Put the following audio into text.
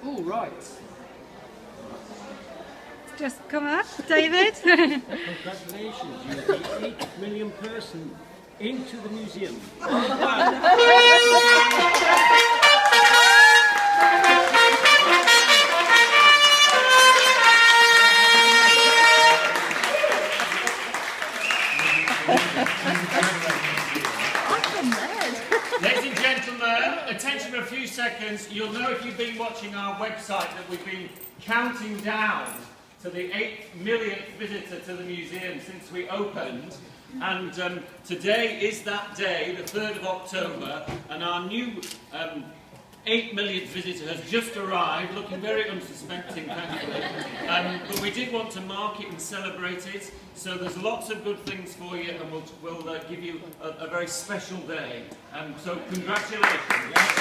All right. Just come up, David. Congratulations, you're the 8 million person into the museum. Ladies and gentlemen, attention for a few seconds. You'll know if you've been watching our website that we've been counting down to the 8 millionth visitor to the museum since we opened. And today is that day, the 3rd of October, and our new 8 millionth visitor has just arrived, looking very unsuspecting, thankfully. But we did want to mark it and celebrate it, so there's lots of good things for you, and we'll give you a very special day. So congratulations.